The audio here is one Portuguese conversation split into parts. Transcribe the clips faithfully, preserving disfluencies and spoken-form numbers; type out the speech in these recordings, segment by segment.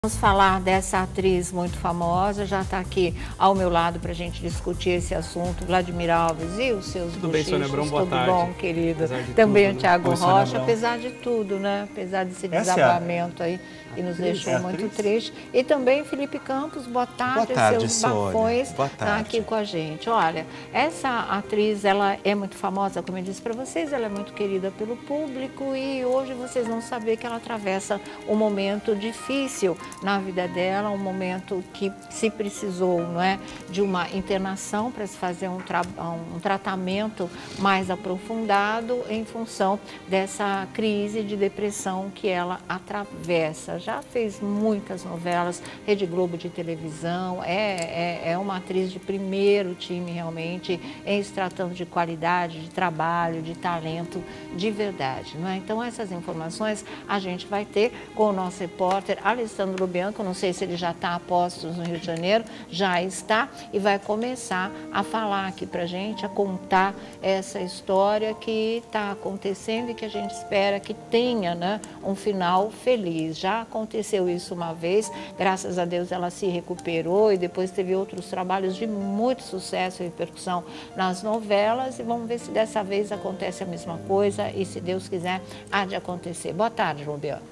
Vamos falar dessa atriz muito famosa, já está aqui ao meu lado para a gente discutir esse assunto. Vladimir Alves e os seus Tudo bem, Sônia Abrão? Boa tudo tarde. bom, querido? Também Também tudo, o Thiago né? Rocha, apesar de tudo, né? Apesar desse Essa desabamento aí, que nos atriz, deixou é muito atriz? triste. E também Felipe Campos, boa tarde, Boa tarde, seus Sônia. bafões, Boa tá tarde. aqui com a gente. Olha, essa atriz, ela é muito famosa, como eu disse para vocês, ela é muito querida pelo público e hoje vocês vão saber que ela atravessa um momento difícil na vida dela, um momento que se precisou, não é, de uma internação para se fazer um, tra um tratamento mais aprofundado em função dessa crise de depressão que ela atravessa. Já fez muitas novelas, Rede Globo de televisão, é, é, é uma atriz de primeiro time realmente, em se tratando de qualidade, de trabalho, de talento, de verdade, não é? Então essas informações a gente vai ter com o nosso repórter Alessandro Bianco, não sei se ele já está a postos no Rio de Janeiro, já está e vai começar a falar aqui pra gente, a contar essa história que está acontecendo e que a gente espera que tenha, né, um final feliz. Já aconteceu isso uma vez, graças a Deus ela se recuperou e depois teve outros trabalhos de muito sucesso e repercussão nas novelas e vamos ver se dessa vez acontece a mesma coisa e se Deus quiser, há de acontecer. Boa tarde, João Bianco.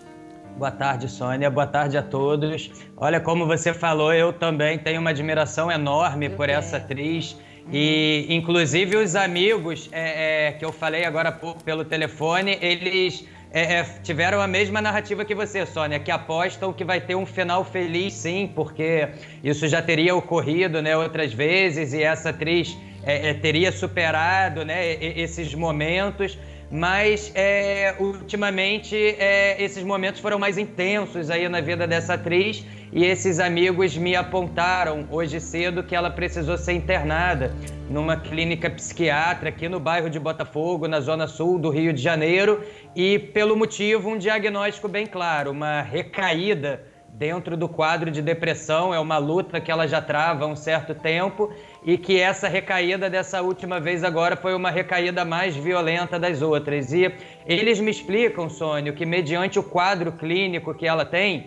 Boa tarde, Sônia. Boa tarde a todos. Olha, como você falou, eu também tenho uma admiração enorme eu por tenho. essa atriz. Uhum. E, inclusive, os amigos é, é, que eu falei agora há pouco pelo telefone, eles é, é, tiveram a mesma narrativa que você, Sônia, que apostam que vai ter um final feliz, sim, porque isso já teria ocorrido, né, outras vezes e essa atriz é, é, teria superado, né, esses momentos. Mas, é, ultimamente, é, esses momentos foram mais intensos aí na vida dessa atriz e esses amigos me apontaram hoje cedo que ela precisou ser internada numa clínica psiquiátrica aqui no bairro de Botafogo, na zona sul do Rio de Janeiro, e pelo motivo, um diagnóstico bem claro, uma recaída dentro do quadro de depressão. É uma luta que ela já trava há um certo tempo e que essa recaída dessa última vez agora foi uma recaída mais violenta das outras. E eles me explicam, Sônia, que mediante o quadro clínico que ela tem,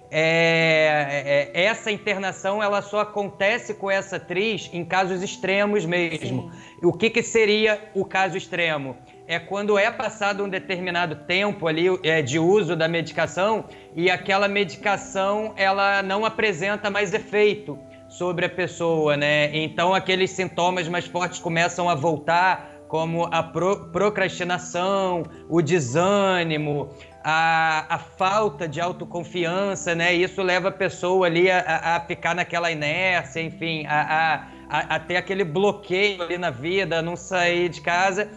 é, é, essa internação ela só acontece com essa atriz em casos extremos mesmo. Sim. O que, que seria o caso extremo? É quando é passado um determinado tempo ali é, de uso da medicação e aquela medicação ela não apresenta mais efeito sobre a pessoa, né? Então aqueles sintomas mais fortes começam a voltar, como a pro procrastinação, o desânimo, a, a falta de autoconfiança, né? Isso leva a pessoa ali a, a ficar naquela inércia, enfim, a, a, a ter aquele bloqueio ali na vida, a não sair de casa.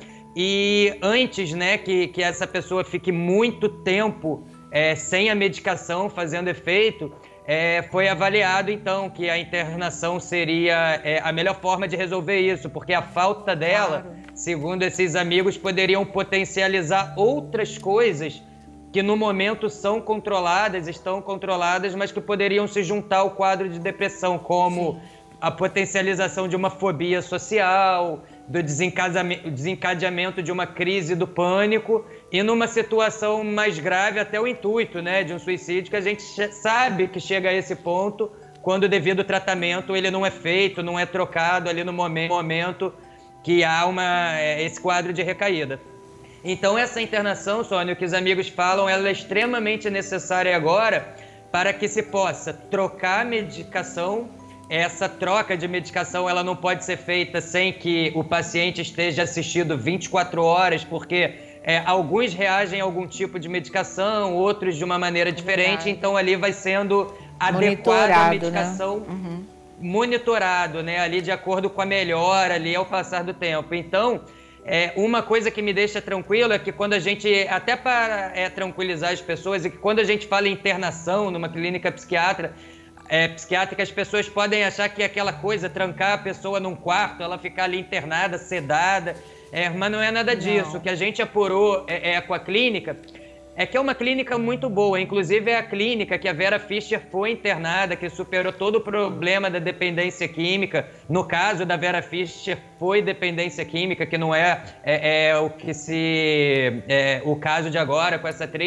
E antes, né, que, que essa pessoa fique muito tempo é, sem a medicação fazendo efeito, é, foi avaliado, então, que a internação seria é, a melhor forma de resolver isso, porque a falta dela, claro, segundo esses amigos, poderiam potencializar outras coisas que no momento são controladas, estão controladas, mas que poderiam se juntar ao quadro de depressão, como Sim. a potencialização de uma fobia social, do desencadeamento de uma crise do pânico e numa situação mais grave até o intuito, né, de um suicídio, que a gente sabe que chega a esse ponto quando devido ao tratamento ele não é feito, não é trocado ali no momento que há uma, esse quadro de recaída. Então essa internação, Sônia, o que os amigos falam, ela é extremamente necessária agora para que se possa trocar a medicação. Essa troca de medicação ela não pode ser feita sem que o paciente esteja assistido vinte e quatro horas, porque é, alguns reagem a algum tipo de medicação, outros de uma maneira diferente, é então ali vai sendo adequada a medicação, né? Uhum. monitorado, né? Ali de acordo com a melhora ali ao passar do tempo. Então, é, uma coisa que me deixa tranquilo é que quando a gente, até para é, tranquilizar as pessoas, é que quando a gente fala em internação numa clínica psiquiátrica, É, psiquiátrica, as pessoas podem achar que é aquela coisa, trancar a pessoa num quarto, ela ficar ali internada, sedada, é, mas não é nada disso. Não. O que a gente apurou é, é, com a clínica é que é uma clínica muito boa, inclusive é a clínica que a Vera Fischer foi internada, que superou todo o problema da dependência química. No caso da Vera Fischer, foi dependência química, que não é, é, é o que se é, o caso de agora com essa atriz,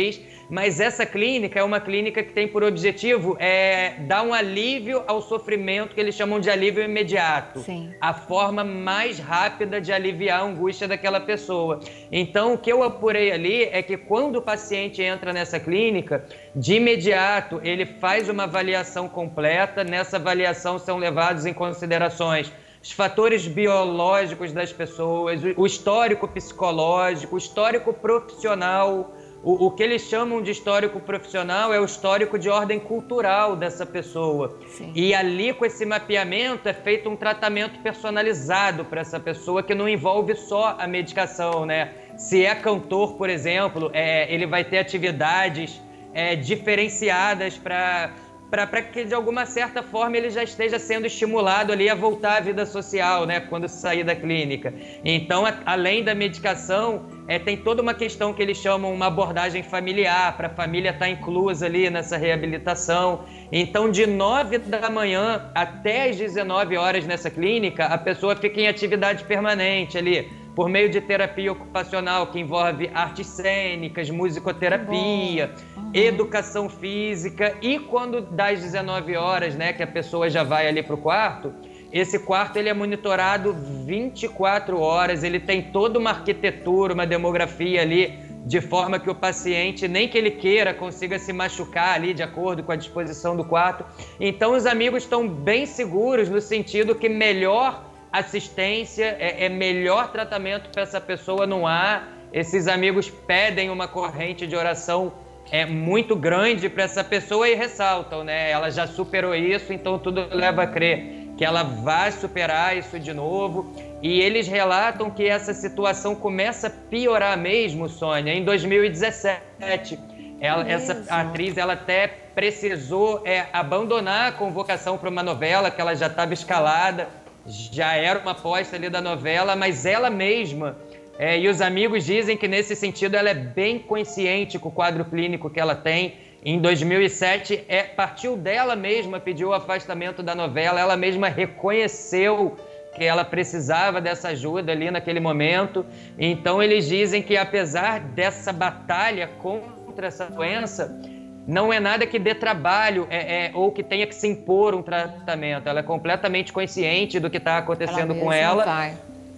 Mas essa clínica é uma clínica que tem por objetivo é, dar um alívio ao sofrimento, que eles chamam de alívio imediato. Sim. A forma mais rápida de aliviar a angústia daquela pessoa. Então, o que eu apurei ali é que quando o paciente entra nessa clínica, de imediato ele faz uma avaliação completa. Nessa avaliação são levados em considerações os fatores biológicos das pessoas, o histórico psicológico, o histórico profissional. O, o que eles chamam de histórico profissional é o histórico de ordem cultural dessa pessoa. Sim. E ali, com esse mapeamento, é feito um tratamento personalizado para essa pessoa, que não envolve só a medicação, né? Se é cantor, por exemplo, é, ele vai ter atividades é, diferenciadas para... para que, de alguma certa forma, ele já esteja sendo estimulado ali a voltar à vida social, né, quando sair da clínica. Então, a, além da medicação, é, tem toda uma questão que eles chamam uma abordagem familiar, para a família estar inclusa ali nessa reabilitação. Então, de nove da manhã até as dezenove horas nessa clínica, a pessoa fica em atividade permanente ali, por meio de terapia ocupacional, que envolve artes cênicas, musicoterapia, uhum. educação física. E quando das dezenove horas, né, que a pessoa já vai ali para o quarto, esse quarto ele é monitorado vinte e quatro horas, ele tem toda uma arquitetura, uma demografia ali, de forma que o paciente, nem que ele queira, consiga se machucar ali de acordo com a disposição do quarto. Então os amigos estão bem seguros no sentido que melhor assistência, é, é melhor tratamento para essa pessoa não há. Esses amigos pedem uma corrente de oração é, muito grande para essa pessoa e ressaltam, né? Ela já superou isso, então tudo leva a crer que ela vai superar isso de novo. E eles relatam que essa situação começa a piorar mesmo, Sônia, em dois mil e dezessete. Ela, essa atriz ela até precisou é, abandonar a convocação para uma novela, que ela já estava escalada, já era uma aposta ali da novela, mas ela mesma, é, e os amigos dizem que nesse sentido ela é bem consciente com o quadro clínico que ela tem. Em dois mil e sete, é, partiu dela mesma, pediu o afastamento da novela, ela mesma reconheceu que ela precisava dessa ajuda ali naquele momento. Então eles dizem que apesar dessa batalha contra essa doença, não é nada que dê trabalho é, é, ou que tenha que se impor um tratamento. Ela é completamente consciente do que está acontecendo ela com ela vai.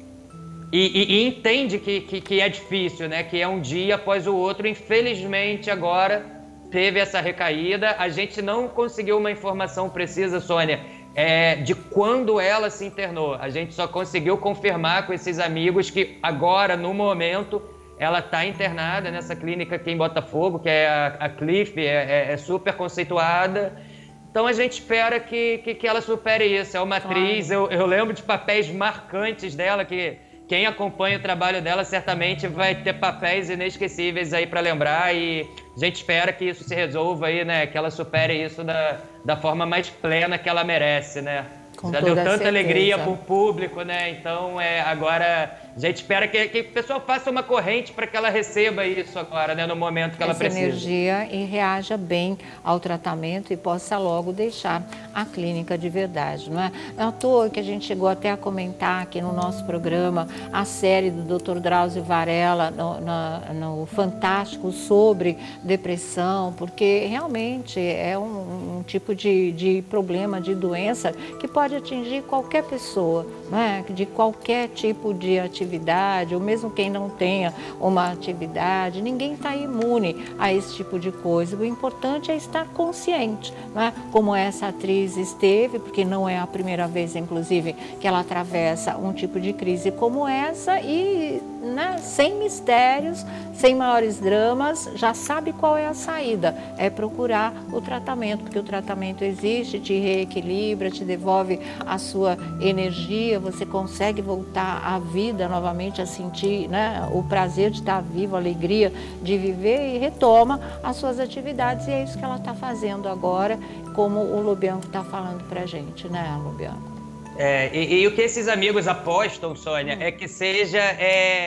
E, e, e entende que, que, que é difícil, né? Que é um dia após o outro. Infelizmente, agora teve essa recaída. A gente não conseguiu uma informação precisa, Sônia, é, de quando ela se internou. A gente só conseguiu confirmar com esses amigos que agora, no momento, ela está internada nessa clínica aqui em Botafogo, que é a, a Cliff, é, é, é super conceituada. Então a gente espera que, que, que ela supere isso. É uma atriz, eu, eu lembro de papéis marcantes dela, que quem acompanha o trabalho dela certamente vai ter papéis inesquecíveis aí para lembrar, e a gente espera que isso se resolva aí, né? Que ela supere isso da, da forma mais plena que ela merece, né? Com Já deu tanta certeza. alegria para o público, né? Então, é, agora a gente espera que, que o pessoal faça uma corrente para que ela receba isso agora, né? No momento que ela Essa precisa. energia e reaja bem ao tratamento e possa logo deixar a clínica de verdade, não é? Não é à toa que a gente chegou até a comentar aqui no nosso programa a série do doutor Drauzio Varela no, na, no Fantástico sobre depressão, porque realmente é um, um tipo de, de problema, de doença que pode atingir qualquer pessoa, né? De qualquer tipo de atividade, ou mesmo quem não tenha uma atividade, ninguém está imune a esse tipo de coisa. O importante é estar consciente, né? Como essa atriz esteve, porque não é a primeira vez, inclusive, que ela atravessa um tipo de crise como essa e, né, sem mistérios, sem maiores dramas, já sabe qual é a saída, é procurar o tratamento, porque o tratamento existe, te reequilibra, te devolve a sua energia, você consegue voltar à vida novamente, a sentir, né, o prazer de estar vivo, a alegria de viver, e retoma as suas atividades, e é isso que ela está fazendo agora, como o Lobianco está falando para a gente, né, Lobianco? É, e, e o que esses amigos apostam, Sônia, hum. é que seja... É...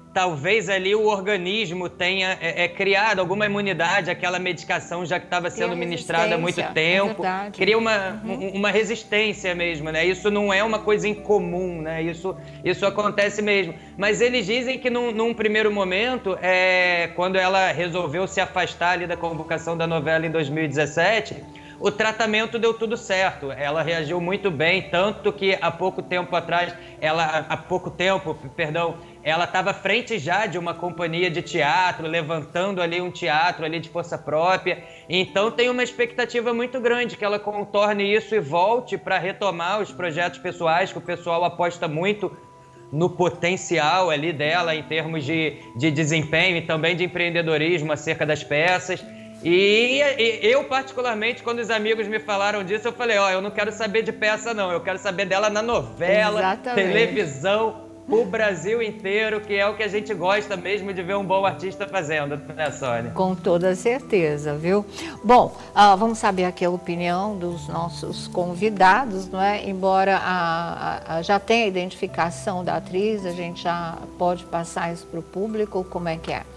talvez ali o organismo tenha é, é, criado alguma imunidade àquela medicação, já que estava sendo ministrada há muito tempo. É cria uma, uhum. uma resistência mesmo, né? Isso não é uma coisa incomum, né? Isso, isso acontece mesmo. Mas eles dizem que num, num primeiro momento, é, quando ela resolveu se afastar ali da convocação da novela em dois mil e dezessete, o tratamento deu tudo certo, ela reagiu muito bem, tanto que há pouco tempo atrás, ela, há pouco tempo, perdão, ela estava à frente já de uma companhia de teatro, levantando ali um teatro ali de força própria, então tem uma expectativa muito grande que ela contorne isso e volte para retomar os projetos pessoais, que o pessoal aposta muito no potencial ali dela em termos de, de desempenho e também de empreendedorismo acerca das peças. E, e eu, particularmente, quando os amigos me falaram disso, eu falei, ó, oh, eu não quero saber de peça, não. Eu quero saber dela na novela, Exatamente. televisão, o Brasil inteiro, que é o que a gente gosta mesmo de ver um bom artista fazendo, né, Sônia? Com toda certeza, viu? Bom, uh, vamos saber aqui a opinião dos nossos convidados, não é? Embora a, a, já tenha a identificação da atriz, a gente já pode passar isso para o público, como é que é?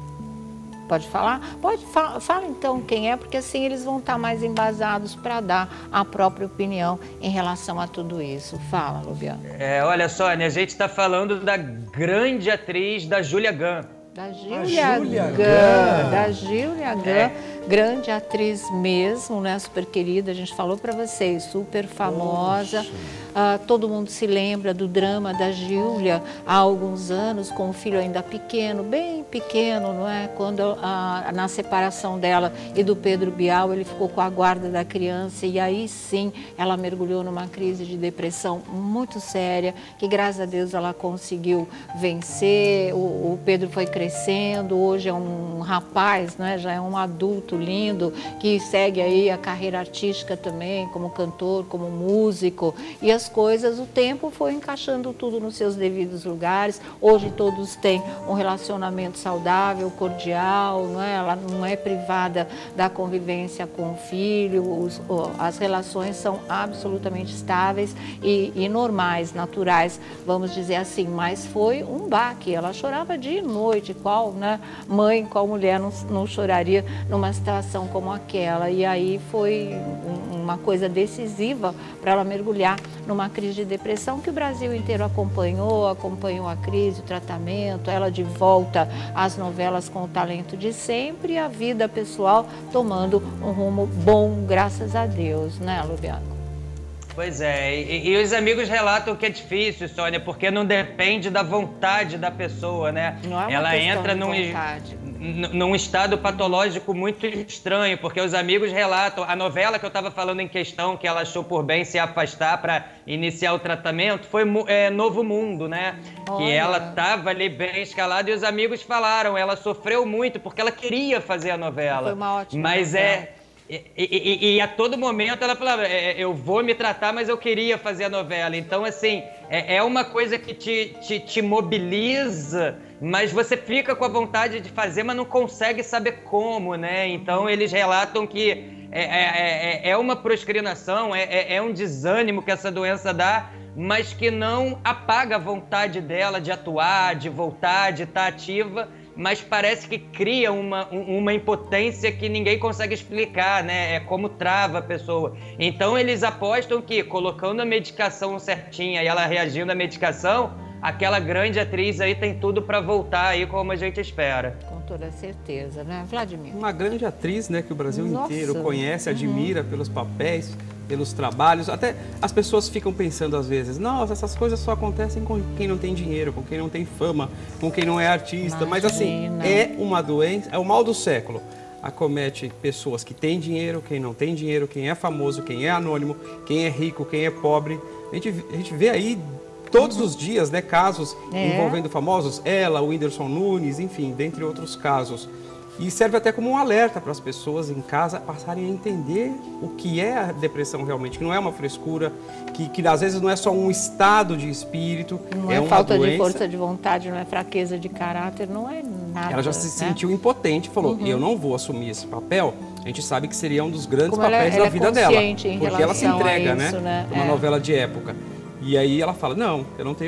Pode falar? Pode, fala, fala então quem é, porque assim eles vão estar mais embasados para dar a própria opinião em relação a tudo isso. Fala, Lubiano. É, olha, Sônia, a gente está falando da grande atriz da Júlia Gunn. Da Júlia Gunn, da Júlia Gunn, é. grande atriz mesmo, né? Super querida, a gente falou para vocês, super famosa. Uh, todo mundo se lembra do drama da Júlia há alguns anos, com o filho ainda pequeno, bem pequeno, não é? Quando uh, na separação dela e do Pedro Bial, ele ficou com a guarda da criança e aí sim ela mergulhou numa crise de depressão muito séria, que graças a Deus ela conseguiu vencer. O, o Pedro foi crescendo, hoje é um rapaz, né? Já é um adulto lindo, que segue aí a carreira artística também, como cantor, como músico, e as coisas, o tempo foi encaixando tudo nos seus devidos lugares. Hoje todos têm um relacionamento saudável, cordial, não é? Ela não é privada da convivência com o filho, os, as relações são absolutamente estáveis e, e normais, naturais, vamos dizer assim, mas foi um baque, ela chorava dia e noite, qual, né, mãe, qual mulher não, não choraria numa situação como aquela, e aí foi uma coisa decisiva para ela mergulhar numa crise de depressão que o Brasil inteiro acompanhou, acompanhou a crise, o tratamento, ela de volta às novelas com o talento de sempre e a vida pessoal tomando um rumo bom, graças a Deus, né, Lubiano? Pois é, e, e os amigos relatam que é difícil, Sônia, porque não depende da vontade da pessoa, né? Não é uma ela questão entra de num, vontade. num estado patológico muito estranho, porque os amigos relatam, a novela que eu estava falando em questão, que ela achou por bem se afastar para iniciar o tratamento, foi é, Novo Mundo, né? Olha. Que ela estava ali bem escalada e os amigos falaram, ela sofreu muito porque ela queria fazer a novela. Foi uma ótima Mas novela. é... E, e, e a todo momento ela falava, eu vou me tratar, mas eu queria fazer a novela. Então, assim, é, é uma coisa que te, te, te mobiliza, mas você fica com a vontade de fazer, mas não consegue saber como, né? Então, eles relatam que é, é, é, é uma proscrinação, é, é, é um desânimo que essa doença dá, mas que não apaga a vontade dela de atuar, de voltar, de estar ativa, mas parece que cria uma, uma impotência que ninguém consegue explicar, né? É como trava a pessoa. Então eles apostam que colocando a medicação certinha e ela reagindo à medicação, aquela grande atriz aí tem tudo para voltar aí como a gente espera. Com toda certeza, né, Vladimir? Uma grande atriz, né, que o Brasil Nossa. inteiro conhece, admira uhum. pelos papéis, pelos trabalhos. Até as pessoas ficam pensando às vezes, nossa, essas coisas só acontecem com quem não tem dinheiro, com quem não tem fama, com quem não é artista. Imagina. Mas assim, é uma doença, é o mal do século. Acomete pessoas que têm dinheiro, quem não tem dinheiro, quem é famoso, quem é anônimo, quem é rico, quem é pobre. A gente, a gente vê aí todos os dias, né, casos é. envolvendo famosos, ela, o Whindersson Nunes, enfim, dentre outros casos. E serve até como um alerta para as pessoas em casa passarem a entender o que é a depressão realmente, que não é uma frescura, que, que às vezes não é só um estado de espírito, não é, é uma falta doença. de força de vontade, não é fraqueza de caráter, não é nada. Ela já se né? sentiu impotente, falou, uhum. eu não vou assumir esse papel. A gente sabe que seria um dos grandes Como papéis ela, ela da vida é dela, em porque ela se entrega, isso, né, né? uma é. novela de época. E aí ela fala, não, eu não tenho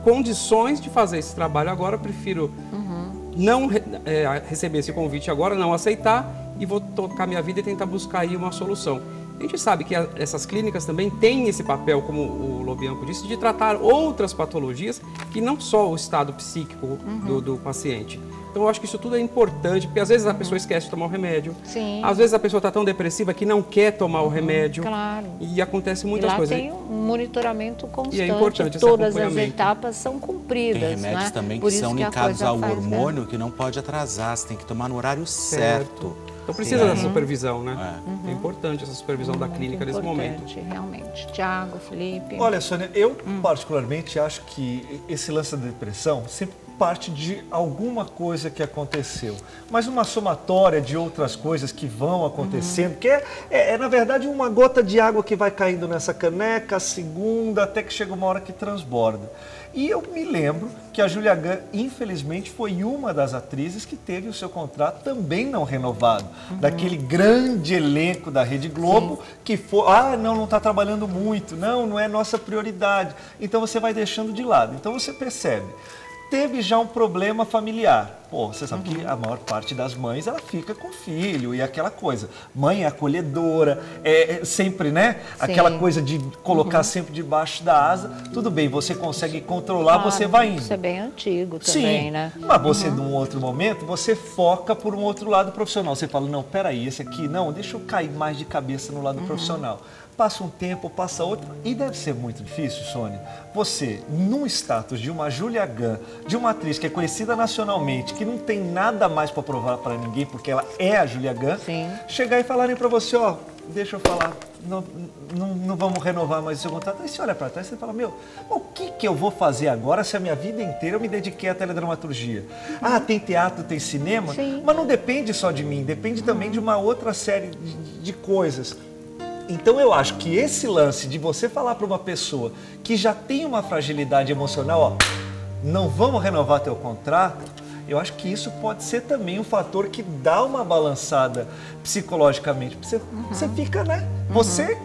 condições de fazer esse trabalho agora, eu prefiro uhum. não é, receber esse convite agora, não aceitar e vou tocar minha vida e tentar buscar aí uma solução. A gente sabe que a, essas clínicas também têm esse papel, como o Lobianco disse, de tratar outras patologias que não só o estado psíquico uhum. do, do paciente. Então, eu acho que isso tudo é importante, porque às vezes a uhum. pessoa esquece de tomar o remédio. Sim. Às vezes a pessoa está tão depressiva que não quer tomar uhum. o remédio. Claro. E acontece muitas e lá coisas. Tem um monitoramento constante. E é importante todas as etapas são cumpridas. Tem remédios né? também Por que são que ligados ao faz, hormônio né? que não pode atrasar, você tem que tomar no horário certo. certo. Então precisa Sim. dessa supervisão, né? É, uhum. é importante essa supervisão uhum. da clínica nesse momento. Realmente. Tiago, Felipe. Olha, Sônia, eu hum. particularmente acho que esse lance da depressão sempre parte de alguma coisa que aconteceu, mas uma somatória de outras coisas que vão acontecendo, uhum. que é, é, é, na verdade, uma gota de água que vai caindo nessa caneca, a segunda, até que chega uma hora que transborda. E eu me lembro que a Júlia Gant, infelizmente, foi uma das atrizes que teve o seu contrato também não renovado. Uhum. Daquele grande elenco da Rede Globo, Sim. que foi, ah, não, não está trabalhando muito, não, não é nossa prioridade. Então você vai deixando de lado. Então você percebe. Teve já um problema familiar. Pô, você sabe uhum. que a maior parte das mães, ela fica com o filho e aquela coisa. Mãe é acolhedora, é, é sempre, né? Sim. Aquela coisa de colocar uhum. sempre debaixo da asa. Tudo bem, você consegue controlar, claro, você vai indo. Isso é bem antigo também, Sim, né? Mas você, uhum. num outro momento, você foca por um outro lado profissional. Você fala, não, peraí, esse aqui, não, deixa eu cair mais de cabeça no lado uhum. profissional. Passa um tempo, passa outro, e deve ser muito difícil, Sônia, você, num status de uma Júlia Gant, de uma atriz que é conhecida nacionalmente, que não tem nada mais para provar para ninguém, porque ela é a Júlia Gant, Sim. chegar e falarem para você, ó, deixa eu falar, não, não, não vamos renovar mais o seu contrato. Aí você olha para trás e fala, meu, o que, que eu vou fazer agora se a minha vida inteira eu me dediquei à teledramaturgia? Uhum. Ah, tem teatro, tem cinema, Sim. mas não depende só de mim, depende uhum. também de uma outra série de, de coisas. Então eu acho que esse lance de você falar para uma pessoa que já tem uma fragilidade emocional, ó, não vamos renovar teu contrato, eu acho que isso pode ser também um fator que dá uma balançada psicologicamente. Você, uhum. você fica, né? Uhum. Você,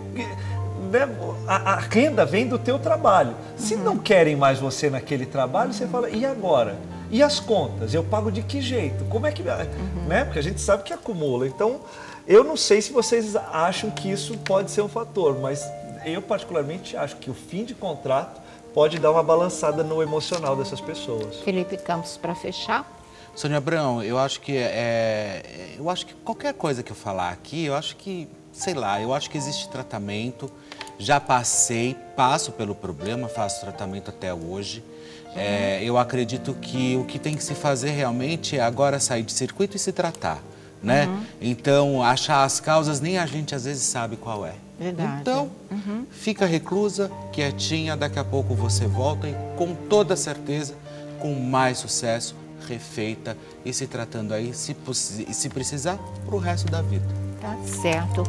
né? A, a renda vem do teu trabalho. Se uhum. não querem mais você naquele trabalho, uhum. você fala, e agora? E as contas? Eu pago de que jeito? Como é que... Uhum. Né? Porque a gente sabe que acumula. Então, eu não sei se vocês acham que isso pode ser um fator, mas eu particularmente acho que o fim de contrato pode dar uma balançada no emocional dessas pessoas. Felipe Campos, para fechar. Sônia Abrão, eu acho que é, eu acho que qualquer coisa que eu falar aqui, eu acho que, sei lá, eu acho que existe tratamento. Já passei, passo pelo problema, faço tratamento até hoje. É, eu acredito que o que tem que se fazer realmente é agora sair de circuito e se tratar, né? Uhum. Então, achar as causas, nem a gente às vezes sabe qual é. Verdade. Então, uhum. fica reclusa, quietinha, daqui a pouco você volta e com toda certeza, com mais sucesso, refeita e se tratando aí, se, se precisar, para o resto da vida. Tá certo.